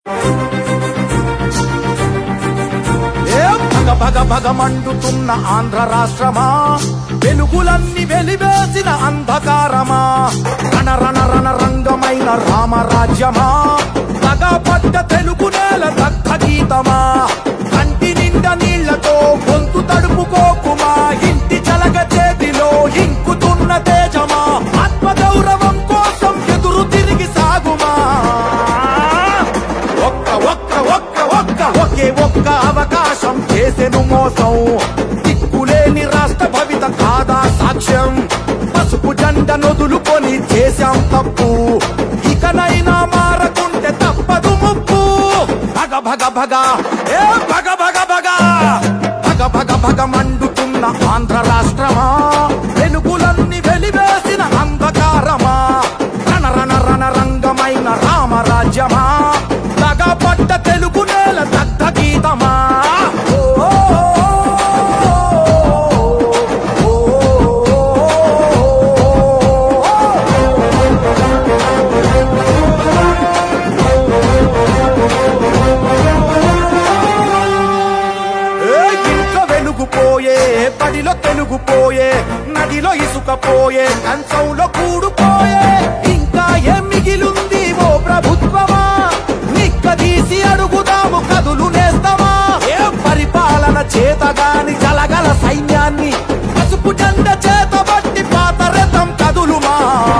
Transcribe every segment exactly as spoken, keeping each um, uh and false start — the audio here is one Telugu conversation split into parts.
భగ భగ మండుతున్న ఆంధ్ర రాష్ట్రమా, వెలుగులన్నీ వెలివేసిన అంధకారమా, రణ రణ రణ రంగమైన రామరాజ్యమా, పగపడ్డ తెలుగు నేల దగ్ధ గీతమా, కంటి నిండా నీళ్లతో గొంతు తడుపుకోకుమా, ఇంటి చలగ చేతిలో ఇంకుతున్న తేజమా, ఆత్మగౌరవం కోసం ఎదురు తిరిగి సాగుమా, ఒక్క ఒక్క ఒక్క ఒక్క ఒకే ఒక్క అవకాశం చేసెను మోసం, దిక్కులేని రాష్ట్ర భవిత కాదా సాక్ష్యం, పసుపు జెండ నొదులుకొని చేశాం తప్పు, ఇకనైనా మారకుంటే తప్పదు ముప్పు, భగ భగ భగ ఏ భగ భగ భగ భగ భగ భగ మండుతున్న ఆంధ్ర రాష్ట్రమా, వెలుగులన్నీ వెలివేసిన అంధకారమా, రణ రణ రణ రంగమైన రామరాజ్యమా, పడ్డ తెలుగు నేల దగ్ధ గీతమా, ఇంట్లో వెలుగుపోయే, బడిలో తెలుగుపోయే, నదిలో ఇసుకపోయే, కంచంలో కూడుపోయే, ఇంకా ఏం మిగిలుంది ఓ ప్రభుత్వమా, తీసి అడుగుదాము కదులు నేస్తామా, ఏ పరిపాలన చేతగాని జలగల సైన్యాన్ని పసుపు జెండ చేతబట్టి పాతరథం కదులుమా,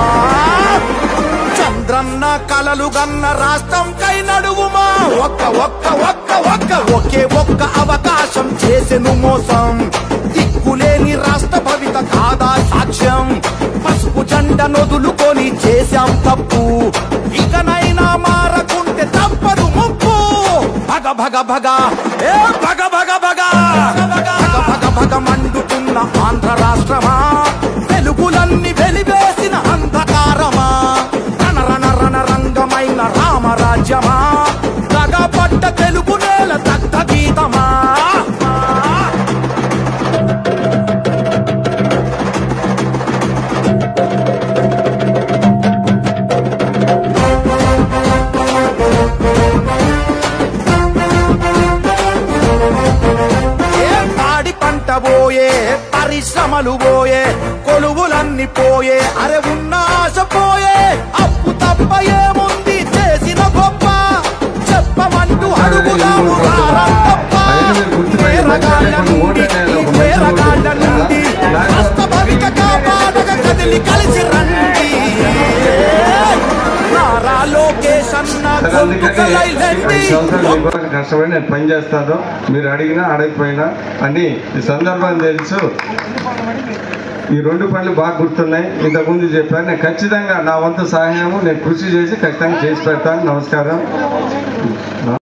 చంద్రన్న కలలు గన్న రాష్ట్రం కై నడువుమా, ఒక్క ఒక్క ఒక్క ఒక్క ఒకే ఒక్క అవకాశం చేసెను మోసం, దిక్కులేని రాష్ట్ర భవిత కాదా సాక్ష్యం, పసుపు జెండ నొదులుకొని చేశాం తప్పు, ఇకనైనా మారకుంటే తప్పదు ముప్పు, భగ భగ భగ ఏ భగ భగ భగ భగ భగ భగ మండుతున్న ఆంధ్ర రాష్ట్రమా, వెలుగులన్నీ వెలివేసిన అంధకారమా, రణ రణ రణ రంగమైన రామరాజ్యమా, పడ్డ తెలుగు నేల దగ్ధ గీతమా, పోయే పరిశ్రమలు పోయే, కొలువులన్నీ పోయే, అరే ఉన్న ఆశ పోయే, అప్పు తప్ప ఏముంది చేసిన గొప్ప, చెప్పమంటూ అడుగుదాము తప్ప, వేరగాళ్ళ నుండి వేరగాళ్ళ నుండి రాష్ట్ర భవిత కాపాడక కదిలి కలిసి రండి, నారా లోకేష్ అన్న కష్టపడి నేను పని చేస్తాను, మీరు అడిగినా అడగకపోయినా అని ఈ సందర్భం తెలుసు. ఈ రెండు పనులు బాగా గుర్తున్నాయి, ఇంతకుముందు చెప్పాను. నేను ఖచ్చితంగా నా వంతు సహాయము నేను కృషి చేసి ఖచ్చితంగా చేసి పెడతాను. నమస్కారం.